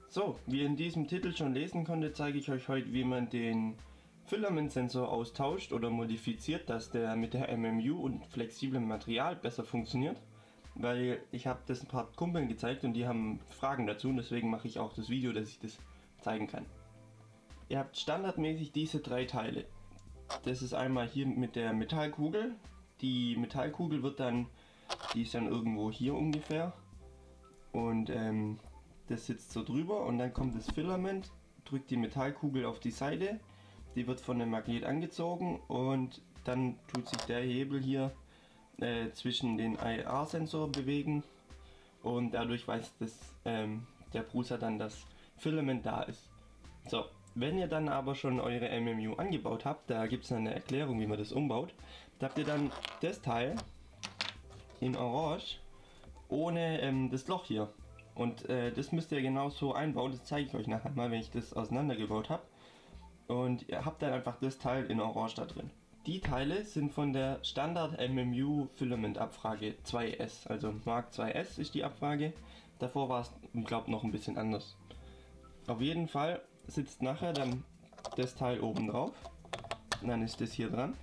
So, wie ihr in diesem Titel schon lesen konntet, zeige ich euch heute, wie man den Filamentsensor austauscht oder modifiziert, dass der mit der MMU und flexiblem Material besser funktioniert. Weil ich habe das ein paar Kumpeln gezeigt und die haben Fragen dazu und deswegen mache ich auch das Video, dass ich das zeigen kann. Ihr habt standardmäßig diese drei Teile. Das ist einmal hier mit der Metallkugel. Die Metallkugel die ist dann irgendwo hier ungefähr. Und das sitzt so drüber und dann kommt das Filament, drückt die Metallkugel auf die Seite. Die wird von dem Magnet angezogen und dann tut sich der Hebel hier zwischen den IR-Sensor bewegen und dadurch weiß der Brucer dann, dass Filament da ist. So, wenn ihr dann aber schon eure MMU angebaut habt, da gibt es eine Erklärung, wie man das umbaut, da habt ihr dann das Teil in Orange ohne das Loch hier. Und das müsst ihr genau so einbauen, das zeige ich euch nachher mal, wenn ich das auseinandergebaut habe. Und ihr habt dann einfach das Teil in Orange da drin. Die Teile sind von der Standard MMU Filament Abfrage 2S, also Mark 2S ist die Abfrage. Davor war es, glaube ich, noch ein bisschen anders. Auf jeden Fall sitzt nachher dann das Teil oben drauf. Und dann ist das hier dran.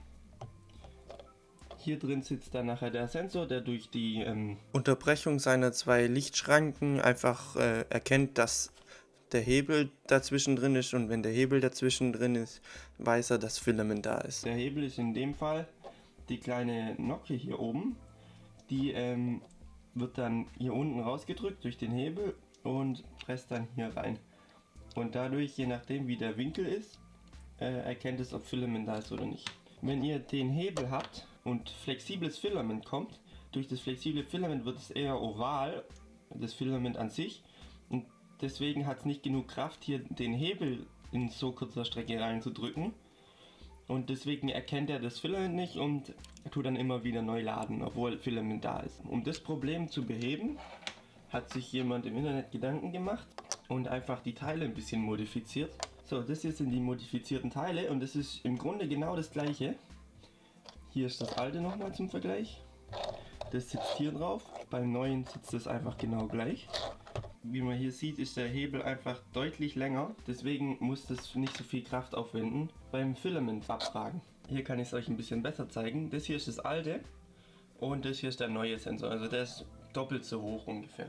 Hier drin sitzt dann nachher der Sensor, der durch die Unterbrechung seiner zwei Lichtschranken einfach erkennt, dass der Hebel dazwischen drin ist, und wenn der Hebel dazwischen drin ist, weiß er, dass Filament da ist. Der Hebel ist in dem Fall die kleine Nocke hier oben, die wird dann hier unten rausgedrückt durch den Hebel und presst dann hier rein. Und dadurch, je nachdem wie der Winkel ist, erkennt es, ob Filament da ist oder nicht. Wenn ihr den Hebel habt und flexibles Filament kommt, durch das flexible Filament wird es eher oval, das Filament an sich, und deswegen hat es nicht genug Kraft, hier den Hebel in so kurzer Strecke reinzudrücken. Und deswegen erkennt er das Filament nicht und tut dann immer wieder neu laden, obwohl Filament da ist. Um das Problem zu beheben, hat sich jemand im Internet Gedanken gemacht und einfach die Teile ein bisschen modifiziert. So, das hier sind die modifizierten Teile und das ist im Grunde genau das gleiche. Hier ist das alte nochmal zum Vergleich. Das sitzt hier drauf, beim neuen sitzt es einfach genau gleich. Wie man hier sieht, ist der Hebel einfach deutlich länger, deswegen muss das nicht so viel Kraft aufwenden beim Filament abfragen. Hier kann ich es euch ein bisschen besser zeigen. Das hier ist das alte und das hier ist der neue Sensor, also der ist doppelt so hoch ungefähr.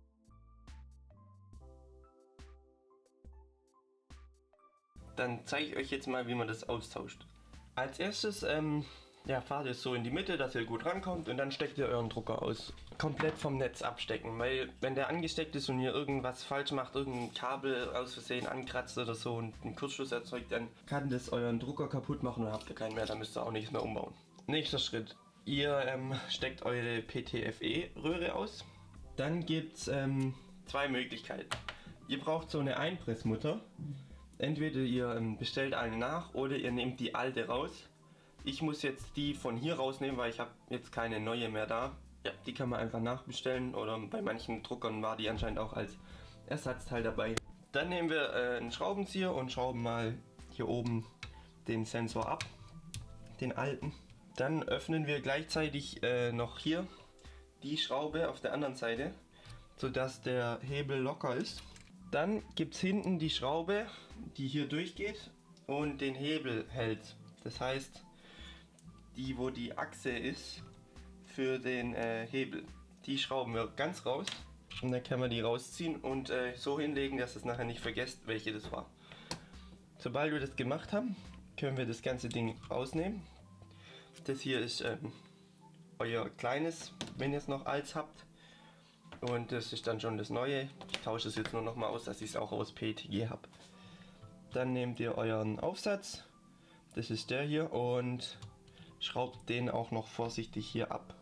Dann zeige ich euch jetzt mal, wie man das austauscht. Als erstes fahrt ihr es so in die Mitte, dass ihr gut rankommt, und dann steckt ihr euren Drucker aus. Komplett vom Netz abstecken, weil wenn der angesteckt ist und ihr irgendwas falsch macht, irgendein Kabel aus Versehen ankratzt oder so und einen Kurzschluss erzeugt, dann kann das euren Drucker kaputt machen und habt ihr keinen mehr, dann müsst ihr auch nichts mehr umbauen. Nächster Schritt. Ihr steckt eure PTFE-Röhre aus. Dann gibt es zwei Möglichkeiten. Ihr braucht so eine Einpressmutter. Entweder ihr bestellt eine nach oder ihr nehmt die alte raus. Ich muss jetzt die von hier rausnehmen, weil ich habe jetzt keine neue mehr da. Ja, die kann man einfach nachbestellen, oder bei manchen Druckern war die anscheinend auch als Ersatzteil dabei. Dann nehmen wir einen Schraubenzieher und schrauben mal hier oben den Sensor ab, den alten. Dann öffnen wir gleichzeitig noch hier die Schraube auf der anderen Seite, sodass der Hebel locker ist. Dann gibt es hinten die Schraube, die hier durchgeht und den Hebel hält. Das heißt, die, wo die Achse ist für den Hebel, die schrauben wir ganz raus und dann kann man die rausziehen und so hinlegen, dass es nachher nicht vergesst, welche das war. Sobald wir das gemacht haben, können wir das ganze Ding rausnehmen. Das hier ist euer kleines, wenn ihr es noch als habt. Und das ist dann schon das neue. Ich tausche es jetzt nur noch mal aus, dass ich es auch aus PETG habe. Dann nehmt ihr euren Aufsatz, das ist der hier, und schraubt den auch noch vorsichtig hier ab.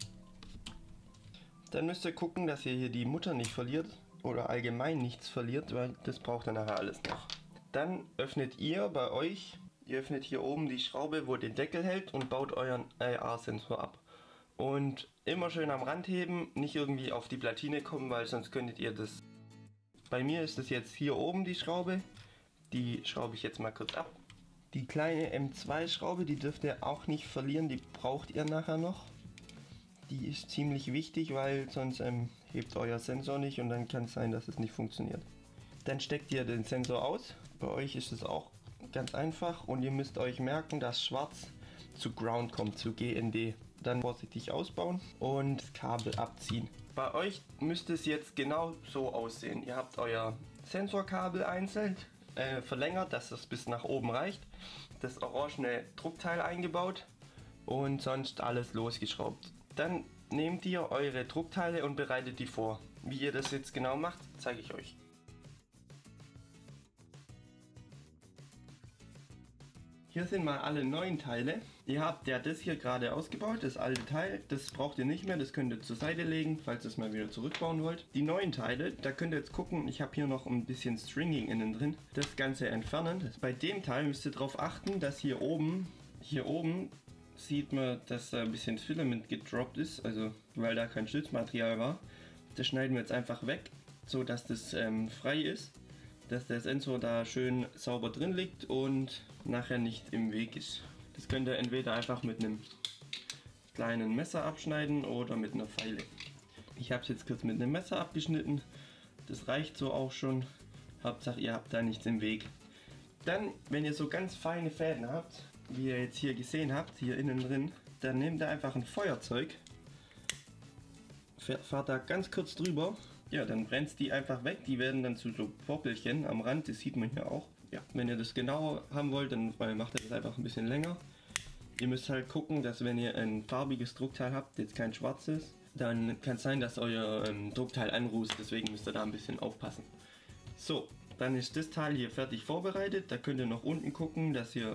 Dann müsst ihr gucken, dass ihr hier die Mutter nicht verliert oder allgemein nichts verliert, weil das braucht ihr nachher alles noch. Dann öffnet ihr bei euch, ihr öffnet hier oben die Schraube, wo den Deckel hält, und baut euren IR-Sensor ab. Und immer schön am Rand heben, nicht irgendwie auf die Platine kommen, weil sonst könntet ihr das... Bei mir ist das jetzt hier oben die Schraube, die schraube ich jetzt mal kurz ab. Die kleine M2 Schraube, die dürft ihr auch nicht verlieren, die braucht ihr nachher noch. Die ist ziemlich wichtig, weil sonst hebt euer Sensor nicht und dann kann es sein, dass es nicht funktioniert. Dann steckt ihr den Sensor aus. Bei euch ist es auch ganz einfach und ihr müsst euch merken, dass schwarz zu Ground kommt, zu GND. Dann vorsichtig ausbauen und das Kabel abziehen. Bei euch müsste es jetzt genau so aussehen. Ihr habt euer Sensorkabel einzeln verlängert, dass es bis nach oben reicht. Das orangene Druckteil eingebaut und sonst alles losgeschraubt. Dann nehmt ihr eure Druckteile und bereitet die vor. Wie ihr das jetzt genau macht, zeige ich euch. Hier sind mal alle neuen Teile. Ihr habt ja das hier gerade ausgebaut, das alte Teil, das braucht ihr nicht mehr, das könnt ihr zur Seite legen, falls ihr es mal wieder zurückbauen wollt. Die neuen Teile, da könnt ihr jetzt gucken, ich habe hier noch ein bisschen Stringing innen drin, das Ganze entfernen. Bei dem Teil müsst ihr darauf achten, dass hier oben sieht man, dass da ein bisschen Filament gedroppt ist, also weil da kein Stützmaterial war. Das schneiden wir jetzt einfach weg, so dass das frei ist, dass der Sensor da schön sauber drin liegt und nachher nicht im Weg ist. Das könnt ihr entweder einfach mit einem kleinen Messer abschneiden oder mit einer Feile. Ich habe es jetzt kurz mit einem Messer abgeschnitten, das reicht so auch schon. Hauptsache ihr habt da nichts im Weg. Dann, wenn ihr so ganz feine Fäden habt, wie ihr jetzt hier gesehen habt, hier innen drin, dann nehmt ihr einfach ein Feuerzeug, fahrt da ganz kurz drüber, ja, dann brennt die einfach weg, die werden dann zu so Popelchen am Rand, das sieht man hier auch. Ja, wenn ihr das genau haben wollt, dann macht ihr das einfach ein bisschen länger. Ihr müsst halt gucken, dass wenn ihr ein farbiges Druckteil habt, jetzt kein schwarzes, dann kann es sein, dass euer Druckteil anrußt, deswegen müsst ihr da ein bisschen aufpassen. So, dann ist das Teil hier fertig vorbereitet, da könnt ihr noch unten gucken, dass ihr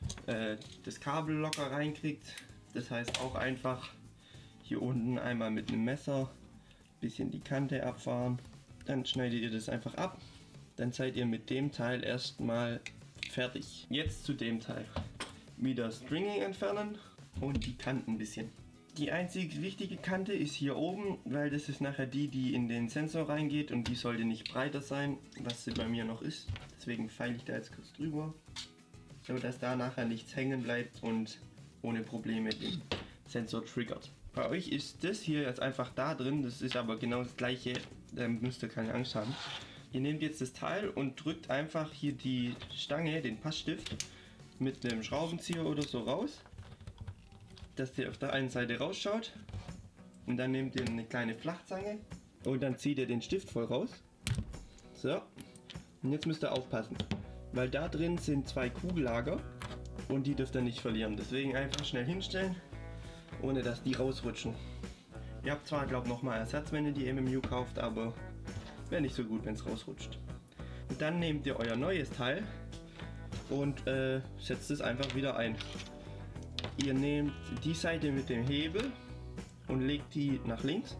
das Kabel locker reinkriegt. Das heißt auch einfach hier unten einmal mit einem Messer ein bisschen die Kante abfahren. Dann schneidet ihr das einfach ab. Dann seid ihr mit dem Teil erstmal fertig. Jetzt zu dem Teil. Wieder Stringing entfernen und die Kanten ein bisschen. Die einzig wichtige Kante ist hier oben, weil das ist nachher die in den Sensor reingeht und die sollte nicht breiter sein, was sie bei mir noch ist. Deswegen feile ich da jetzt kurz drüber, so dass da nachher nichts hängen bleibt und ohne Probleme den Sensor triggert. Bei euch ist das hier jetzt einfach da drin, das ist aber genau das gleiche, da müsst ihr keine Angst haben. Ihr nehmt jetzt das Teil und drückt einfach hier die Stange, den Passstift, mit einem Schraubenzieher oder so raus, dass der auf der einen Seite rausschaut. Und dann nehmt ihr eine kleine Flachzange und dann zieht ihr den Stift voll raus. So, und jetzt müsst ihr aufpassen, weil da drin sind zwei Kugellager und die dürft ihr nicht verlieren. Deswegen einfach schnell hinstellen, ohne dass die rausrutschen. Ihr habt zwar, glaube ich, nochmal Ersatz, wenn ihr die MMU kauft, aber wäre nicht so gut, wenn es rausrutscht. Und dann nehmt ihr euer neues Teil und setzt es einfach wieder ein. Ihr nehmt die Seite mit dem Hebel und legt die nach links.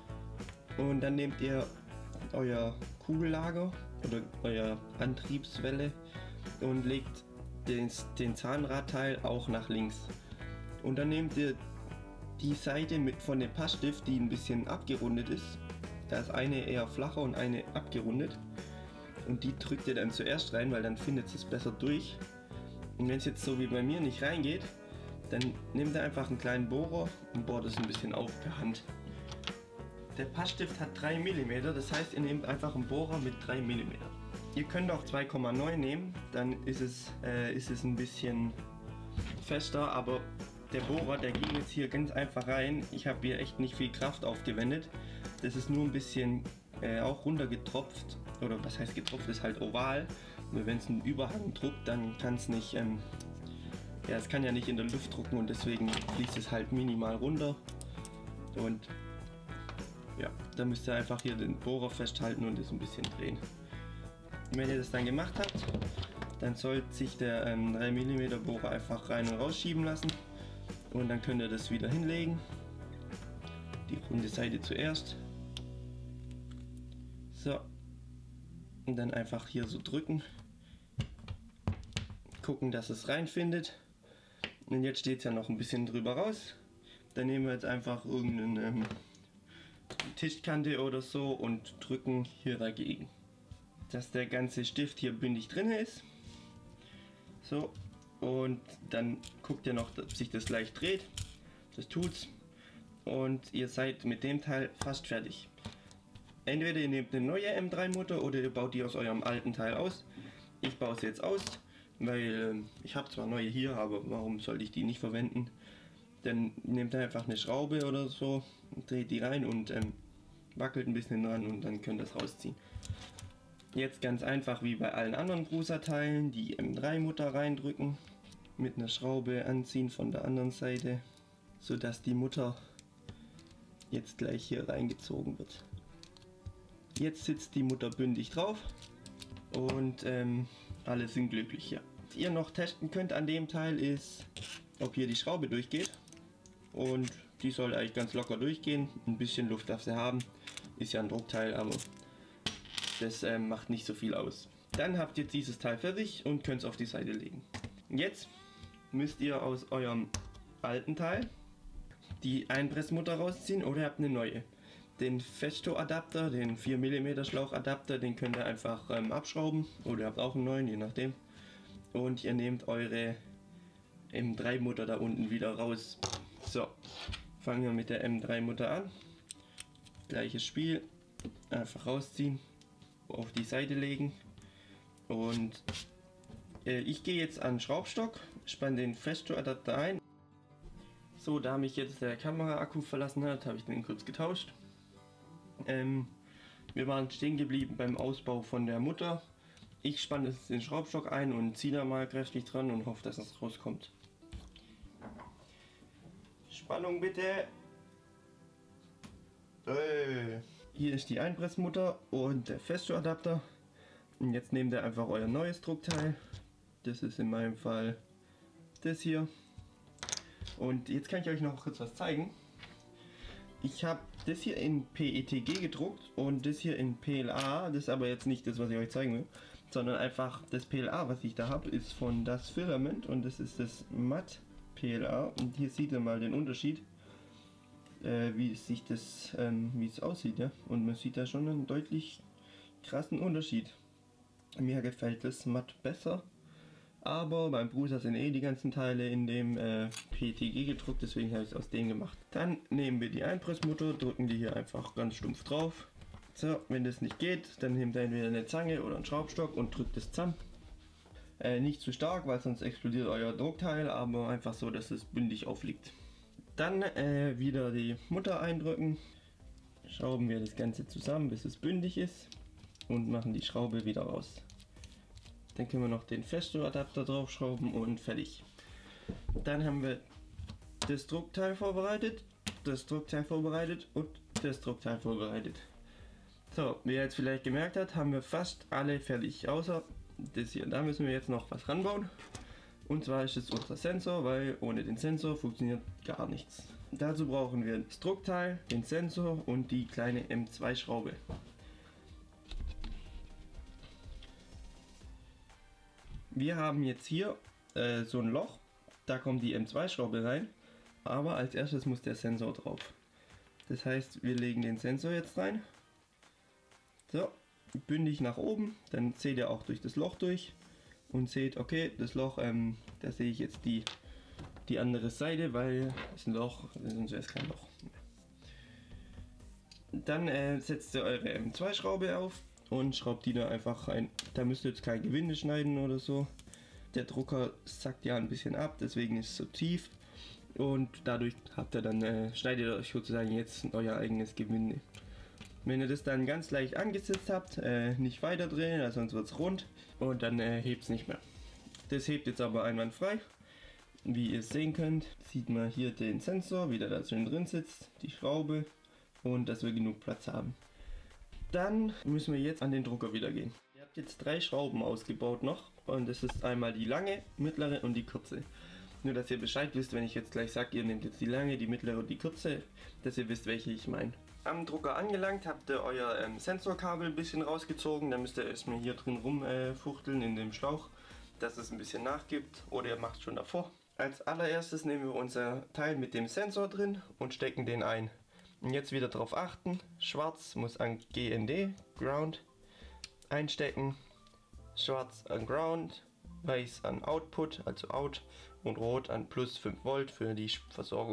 Und dann nehmt ihr euer Kugellager oder euer Antriebswelle und legt den Zahnradteil auch nach links. Und dann nehmt ihr die Seite von dem Passstift, die ein bisschen abgerundet ist. Da ist eine eher flacher und eine abgerundet. Und die drückt ihr dann zuerst rein, weil dann findet es besser durch. Und wenn es jetzt so wie bei mir nicht reingeht, dann nehmt ihr einfach einen kleinen Bohrer und bohrt es ein bisschen auf per Hand. Der Passstift hat 3 mm, das heißt ihr nehmt einfach einen Bohrer mit 3 mm. Ihr könnt auch 2,9 nehmen, dann ist es ein bisschen fester, aber der Bohrer, der ging jetzt hier ganz einfach rein. Ich habe hier echt nicht viel Kraft aufgewendet. Das ist nur ein bisschen auch runtergetropft, oder was heißt getropft, ist halt oval. Nur wenn es einen Überhang druckt, dann kann es nicht, ja, es kann ja nicht in der Luft drucken und deswegen fließt es halt minimal runter. Und ja, da müsst ihr einfach hier den Bohrer festhalten und es ein bisschen drehen. Und wenn ihr das dann gemacht habt, dann sollte sich der 3 mm Bohrer einfach rein und rausschieben lassen. Und dann könnt ihr das wieder hinlegen. Die runde Seite zuerst. So. Und dann einfach hier so drücken. Gucken, dass es reinfindet. Und jetzt steht es ja noch ein bisschen drüber raus. Dann nehmen wir jetzt einfach irgendeine Tischkante oder so und drücken hier dagegen. Dass der ganze Stift hier bündig drin ist. So. Und dann guckt ihr noch, ob sich das leicht dreht. Das tut's. Und ihr seid mit dem Teil fast fertig. Entweder ihr nehmt eine neue M3 Mutter oder ihr baut die aus eurem alten Teil aus. Ich baue es jetzt aus, weil ich habe zwar neue hier, aber warum sollte ich die nicht verwenden? Dann nehmt ihr einfach eine Schraube oder so, dreht die rein und wackelt ein bisschen dran und dann könnt ihr es rausziehen. Jetzt ganz einfach wie bei allen anderen Prusa-Teilen die M3 Mutter reindrücken, mit einer Schraube anziehen von der anderen Seite, sodass die Mutter jetzt gleich hier reingezogen wird. Jetzt sitzt die Mutter bündig drauf und alle sind glücklich hier. Was ihr noch testen könnt an dem Teil ist, ob hier die Schraube durchgeht, und die soll eigentlich ganz locker durchgehen. Ein bisschen Luft darf sie haben, ist ja ein Druckteil, aber das macht nicht so viel aus. Dann habt ihr dieses Teil fertig und könnt es auf die Seite legen. Jetzt müsst ihr aus eurem alten Teil die Einpressmutter rausziehen oder ihr habt eine neue. Den Festo-Adapter, den 4 mm Schlauchadapter, den könnt ihr einfach abschrauben oder ihr habt auch einen neuen, je nachdem. Und ihr nehmt eure M3 Mutter da unten wieder raus. So, fangen wir mit der M3 Mutter an. Gleiches Spiel, einfach rausziehen, auf die Seite legen und ich gehe jetzt an den Schraubstock, spanne den Festo-Adapter ein. So, da mich jetzt der Kameraakku verlassen hat, habe ich den kurz getauscht. Wir waren stehen geblieben beim Ausbau von der Mutter. Ich spanne jetzt den Schraubstock ein und ziehe da mal kräftig dran und hoffe, dass es rauskommt. Spannung bitte! Hier ist die Einpressmutter und der Festo-Adapter. Und jetzt nehmt ihr einfach euer neues Druckteil. Das ist in meinem Fall das hier. Und jetzt kann ich euch noch kurz was zeigen. Ich habe das hier in PETG gedruckt und das hier in PLA. Das ist aber jetzt nicht das, was ich euch zeigen will, sondern einfach das PLA, was ich da habe, ist von Das Filament und das ist das Matt PLA. Und hier seht ihr mal den Unterschied, wie es aussieht, ja. Und man sieht da schon einen deutlich krassen Unterschied. Mir gefällt das Matt besser. Aber beim Prusa sind die ganzen Teile in dem PETG gedruckt, deswegen habe ich es aus dem gemacht. Dann nehmen wir die Einpressmutter, drücken die hier einfach ganz stumpf drauf. So, wenn das nicht geht, dann nehmt ihr entweder eine Zange oder einen Schraubstock und drückt es zusammen. Nicht zu stark, weil sonst explodiert euer Druckteil, aber einfach so, dass es bündig aufliegt. Dann wieder die Mutter eindrücken, schrauben wir das Ganze zusammen, bis es bündig ist und machen die Schraube wieder raus. Dann können wir noch den Festo-Adapter draufschrauben und fertig. Dann haben wir das Druckteil vorbereitet, das Druckteil vorbereitet und das Druckteil vorbereitet. So, wie ihr jetzt vielleicht gemerkt habt, haben wir fast alle fertig, außer das hier. Da müssen wir jetzt noch was ranbauen. Und zwar ist es unser Sensor, weil ohne den Sensor funktioniert gar nichts. Dazu brauchen wir das Druckteil, den Sensor und die kleine M2-Schraube. Wir haben jetzt hier so ein Loch, da kommt die M2-Schraube rein, aber als erstes muss der Sensor drauf. Das heißt, wir legen den Sensor jetzt rein, so, bündig nach oben, dann seht ihr auch durch das Loch durch und seht, okay, das Loch, da sehe ich jetzt die andere Seite, weil es ein Loch, sonst wäre es kein Loch. Dann setzt ihr eure M2-Schraube auf und schraubt die da einfach rein. Da müsst ihr jetzt kein Gewinde schneiden oder so. Der Drucker sackt ja ein bisschen ab, deswegen ist es so tief. Und dadurch habt ihr dann, schneidet ihr euch sozusagen jetzt euer eigenes Gewinde. Wenn ihr das dann ganz leicht angesetzt habt, nicht weiter drehen, also sonst wird es rund und dann hebt es nicht mehr. Das hebt jetzt aber einwandfrei. Wie ihr sehen könnt, sieht man hier den Sensor, wie der da drin sitzt, die Schraube und dass wir genug Platz haben. Dann müssen wir jetzt an den Drucker wieder gehen. Ihr habt jetzt 3 Schrauben ausgebaut noch und das ist einmal die lange, mittlere und die kurze. Nur dass ihr Bescheid wisst, wenn ich jetzt gleich sage, ihr nehmt jetzt die lange, die mittlere und die kurze, dass ihr wisst, welche ich meine. Am Drucker angelangt habt ihr euer Sensorkabel ein bisschen rausgezogen, dann müsst ihr erstmal hier drin rumfuchteln in dem Schlauch, dass es ein bisschen nachgibt, oder ihr macht es schon davor. Als allererstes nehmen wir unser Teil mit dem Sensor drin und stecken den ein. Und jetzt wieder darauf achten, schwarz muss an GND, Ground, einstecken, schwarz an Ground, weiß an Output, also Out und rot an plus 5 Volt für die Versorgung.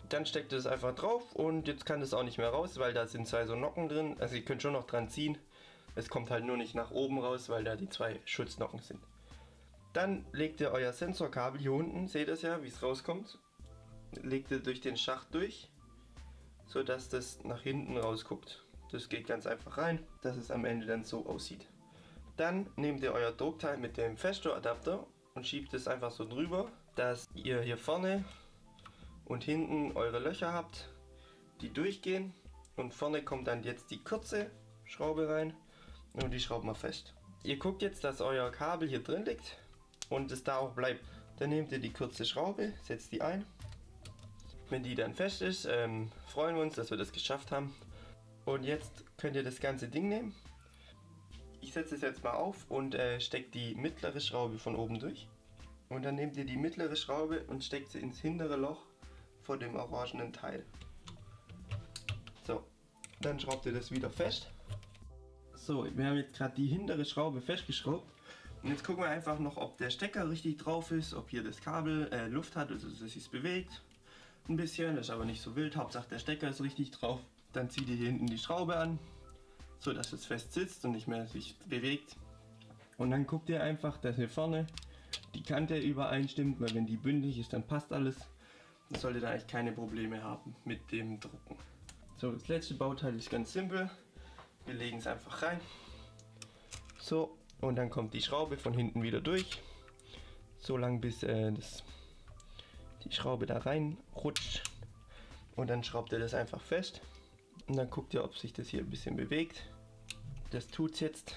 Dann steckt ihr es einfach drauf und jetzt kann es auch nicht mehr raus, weil da sind 2 so Nocken drin. Also ihr könnt schon noch dran ziehen. Es kommt halt nur nicht nach oben raus, weil da die 2 Schutznocken sind. Dann legt ihr euer Sensorkabel hier unten, seht ihr es ja, wie es rauskommt. Legt ihr durch den Schacht durch, so dass das nach hinten rausguckt. Das geht ganz einfach rein, dass es am Ende dann so aussieht. Dann nehmt ihr euer Druckteil mit dem Festo-Adapter und schiebt es einfach so drüber, dass ihr hier vorne und hinten eure Löcher habt, die durchgehen. Und vorne kommt dann jetzt die kurze Schraube rein und die schrauben wir fest. Ihr guckt jetzt, dass euer Kabel hier drin liegt und es da auch bleibt. Dann nehmt ihr die kurze Schraube, setzt die ein. Wenn die dann fest ist, freuen wir uns, dass wir das geschafft haben. Und jetzt könnt ihr das ganze Ding nehmen. Ich setze es jetzt mal auf und steckt die mittlere Schraube von oben durch. Und dann nehmt ihr die mittlere Schraube und steckt sie ins hintere Loch vor dem orangenen Teil. So, dann schraubt ihr das wieder fest. So, wir haben jetzt gerade die hintere Schraube festgeschraubt. Und jetzt gucken wir einfach noch, ob der Stecker richtig drauf ist, ob hier das Kabel Luft hat, also dass es sich bewegt. Ein bisschen, das ist aber nicht so wild. Hauptsache der Stecker ist richtig drauf. Dann zieht ihr hier hinten die Schraube an, so dass es fest sitzt und nicht mehr sich bewegt. Und dann guckt ihr einfach, dass hier vorne die Kante übereinstimmt, weil wenn die bündig ist, dann passt alles. Das solltet ihr eigentlich keine Probleme haben mit dem Drucken. So, das letzte Bauteil ist ganz simpel. Wir legen es einfach rein. So, und dann kommt die Schraube von hinten wieder durch. So lang bis die Schraube da rein rutscht. Und dann schraubt ihr das einfach fest. Und dann guckt ihr, ob sich das hier ein bisschen bewegt. Das tut es jetzt.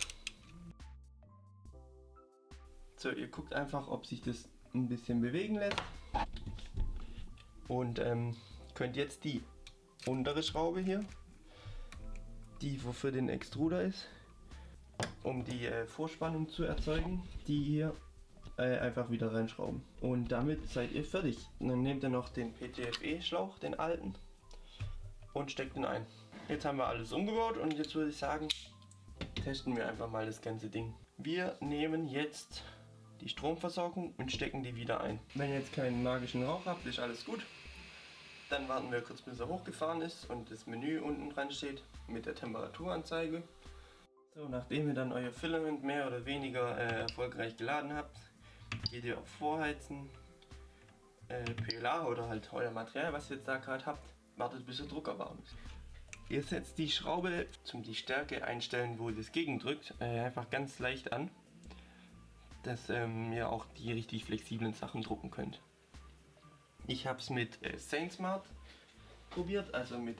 So, ihr guckt einfach, ob sich das ein bisschen bewegen lässt. Und könnt jetzt die untere Schraube hier, die wofür den Extruder ist, um die Vorspannung zu erzeugen, die hier einfach wieder reinschrauben. Und damit seid ihr fertig. Und dann nehmt ihr noch den PTFE-Schlauch, den alten, und steckt ihn ein. Jetzt haben wir alles umgebaut und jetzt würde ich sagen, testen wir einfach mal das ganze Ding. Wir nehmen jetzt die Stromversorgung und stecken die wieder ein. Wenn ihr jetzt keinen magischen Rauch habt, ist alles gut. Dann warten wir kurz, bis er hochgefahren ist und das Menü unten dran steht mit der Temperaturanzeige. So, nachdem ihr dann euer Filament mehr oder weniger erfolgreich geladen habt, geht ihr auf Vorheizen, PLA oder halt euer Material, was ihr jetzt da gerade habt, wartet bis der Drucker warm ist. Ihr setzt die Schraube zum die Stärke einstellen, wo das gegendrückt, einfach ganz leicht an, dass ihr auch die richtig flexiblen Sachen drucken könnt. Ich habe es mit SaintSmart probiert, also mit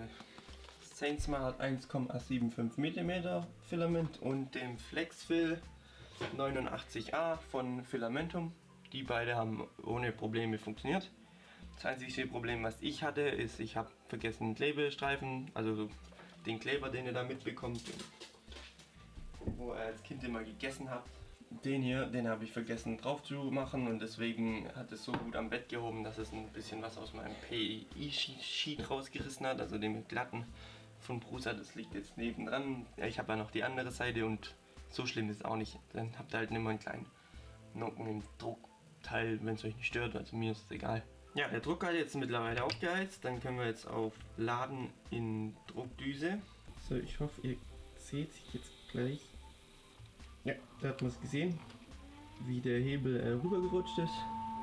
SaintSmart 1,75 mm Filament und dem Flexfill 89A von Filamentum. Die beide haben ohne Probleme funktioniert. Das einzige Problem, was ich hatte, ist, ich habe vergessen Klebestreifen, also den Kleber, den ihr da mitbekommt, wo ihr als Kind immer gegessen habt. Den hier, den habe ich vergessen drauf zu machen und deswegen hat es so gut am Bett gehoben, dass es ein bisschen was aus meinem PEI-Sheet rausgerissen hat, also dem glatten von Prusa. Das liegt jetzt nebendran. Ja, ich habe ja noch die andere Seite und so schlimm ist es auch nicht. Dann habt ihr halt immer einen kleinen Nocken im Druckteil, wenn es euch nicht stört, also mir ist es egal. Ja, der Drucker hat jetzt mittlerweile aufgeheizt, dann können wir jetzt auf Laden in Druckdüse. So, ich hoffe, ihr seht sich jetzt gleich. Ja, da hat man es gesehen, wie der Hebel rübergerutscht ist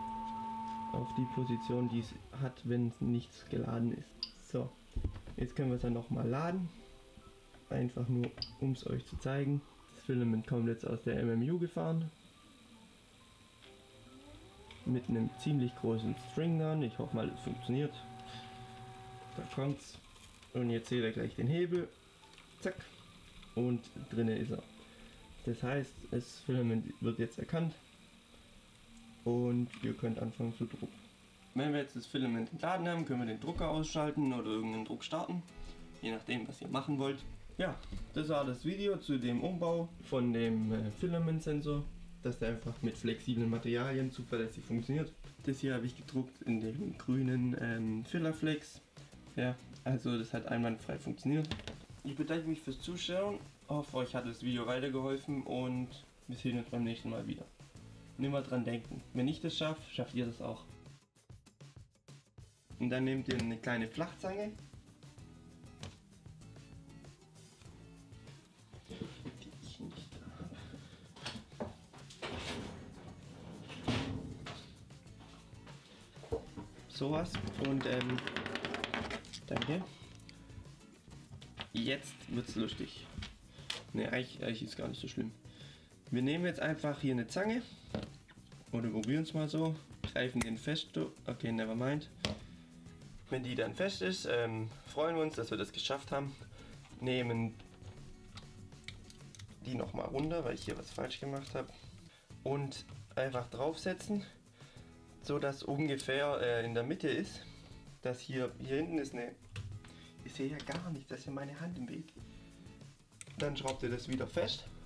auf die Position, die es hat, wenn nichts geladen ist. So, jetzt können wir es dann nochmal laden, einfach nur um es euch zu zeigen. Das Filament kommt jetzt aus der MMU gefahren, mit einem ziemlich großen String dran. Ich hoffe mal, es funktioniert. Da kommt's. Und jetzt seht ihr gleich den Hebel, zack, und drinnen ist er. Das heißt, das Filament wird jetzt erkannt und ihr könnt anfangen zu drucken. Wenn wir jetzt das Filament entladen haben, können wir den Drucker ausschalten oder irgendeinen Druck starten, je nachdem, was ihr machen wollt. Ja, das war das Video zu dem Umbau von dem Filamentsensor, dass der einfach mit flexiblen Materialien zuverlässig funktioniert. Das hier habe ich gedruckt in dem grünen Filaflex. Ja, also das hat einwandfrei funktioniert. Ich bedanke mich fürs Zuschauen, hoffe euch hat das Video weitergeholfen und wir sehen uns beim nächsten Mal wieder. Und immer dran denken, wenn ich das schaffe, schafft ihr das auch. Und dann nehmt ihr eine kleine Flachzange. Die ich nicht habe. Sowas. Und danke. Jetzt wird's lustig. Ne, eigentlich ist gar nicht so schlimm. Wir nehmen jetzt einfach hier eine Zange. Oder probieren es mal so. Greifen den fest. Okay, never mind. Wenn die dann fest ist, freuen wir uns, dass wir das geschafft haben. Nehmen die nochmal runter, weil ich hier was falsch gemacht habe. Und einfach draufsetzen, so dass ungefähr in der Mitte ist. Das hier hinten ist eine... Ich sehe ja gar nicht, das ist ja meine Hand im Weg. Dann schraubt ihr das wieder fest.